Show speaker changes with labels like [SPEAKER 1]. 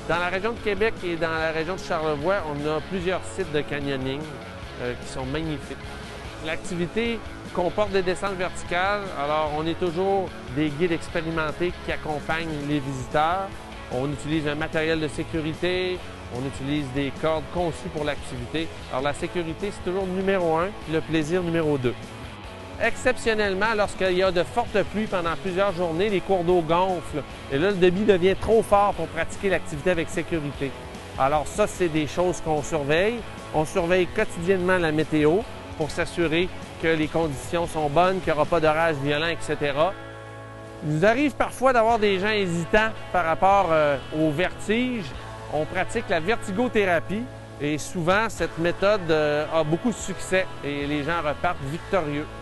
[SPEAKER 1] Dans la région de Québec et dans la région de Charlevoix, on a plusieurs sites de canyoning qui sont magnifiques. L'activité comporte des descentes verticales, alors on est toujours des guides expérimentés qui accompagnent les visiteurs. On utilise un matériel de sécurité, on utilise des cordes conçues pour l'activité. Alors la sécurité, c'est toujours numéro 1, puis le plaisir numéro 2. Exceptionnellement, lorsqu'il y a de fortes pluies pendant plusieurs journées, les cours d'eau gonflent et là, le débit devient trop fort pour pratiquer l'activité avec sécurité. Alors ça, c'est des choses qu'on surveille. On surveille quotidiennement la météo pour s'assurer que les conditions sont bonnes, qu'il n'y aura pas d'orage violent, etc. Il nous arrive parfois d'avoir des gens hésitants par rapport au vertige. On pratique la vertigothérapie et souvent, cette méthode a beaucoup de succès et les gens repartent victorieux.